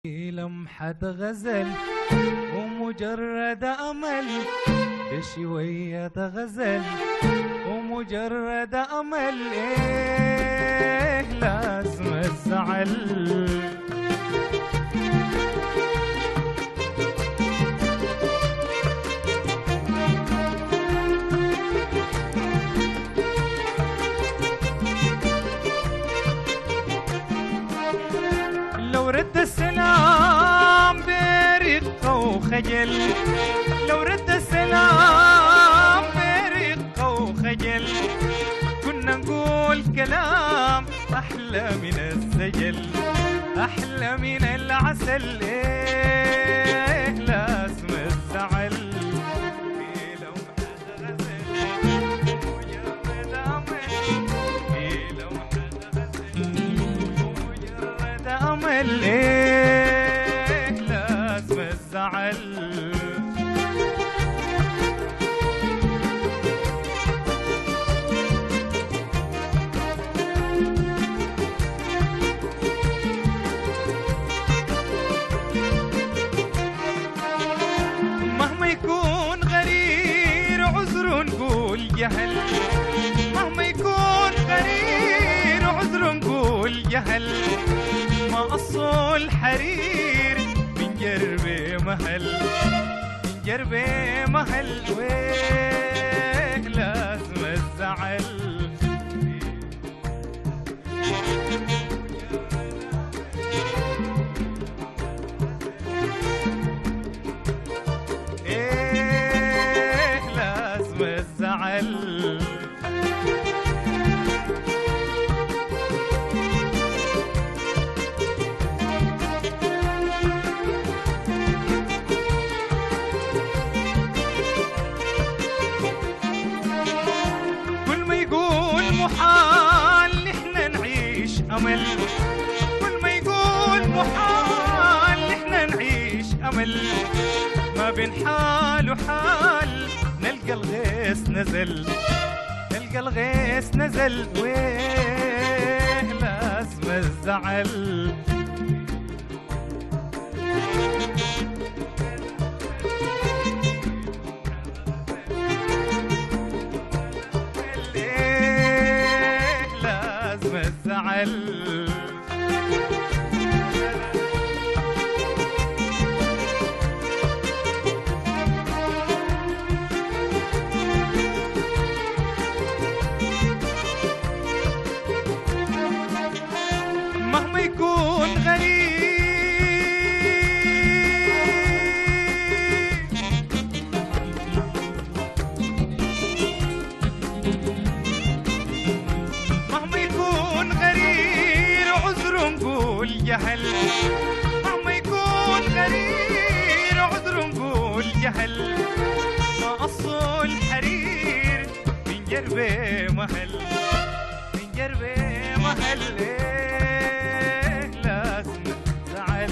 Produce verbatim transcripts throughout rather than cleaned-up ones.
لمحة غزل ومجرد أمل، بشوية غزل ومجرد أمل، إيه لازم الزعل. لو رد السلام برقة وخجل، لو رد السلام برقة وخجل، كنا نقول كلام أحلى من الزجل، أحلى من العسل، إيه لازم الزعل. في لمحة غزل ومجرد أمل، في لمحة غزل ومجرد أمل، إيه لازم الزعل. مهما يكون غرير عذر نقول جهل، مهما يكون غرير عذر نقول جهل، ما أصل الحرير من جربي مهل، من جربي مهل، ويه لازم الزعل. إيه لازم الزعل. كل ما يقول محال نحن نعيش أمل، كل ما يقول محال نحن نعيش أمل، ما بين حال وحال نلقى الغيث نزل، نلقى الغيث نزل، ويه لازم الزعل. إيه لازم الزعل. مهما يكون غريب، مهما يكون غرير عذر نقول جهل، مهما يكون غرير عذر نقول جهل، ما أصل حرير من جربي مهل، من جربي مهل، إيه لازم الزعل.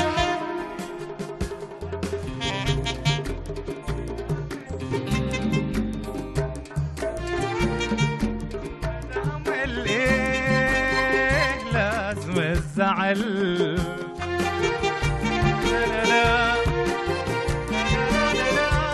أمل، إيه لازم الزعل. لا لا لا لا لا لا.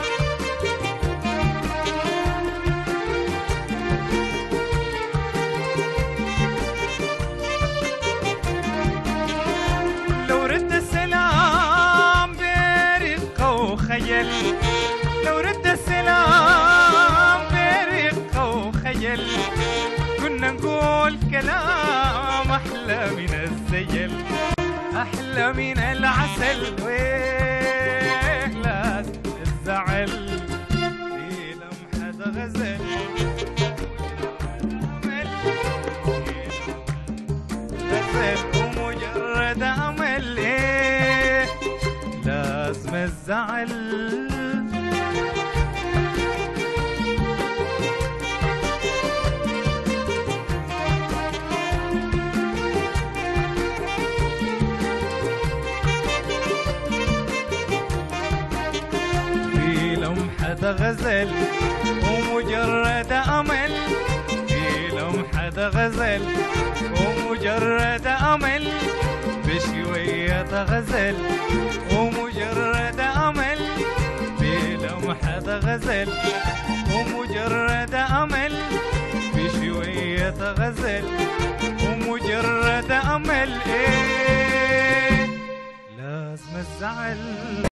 لو رد السلام برقة وخجل، لو رد السلام برقة وخجل، كنا نقول كلام أحلى من الزجل، أحلى من العسل، ويه لازم الزعل. في لمحة غزل غزل ومجرد أمل، إيه لازم الزعل. في لمحة غزل ومجرد أمل، في لمحة غزل ومجرد أمل، بشوية بشوية غزل ومجرد أمل، بلمحة غزل ومجرد أمل، بشوية غزل ومجرد أمل. إيه لازم الزعل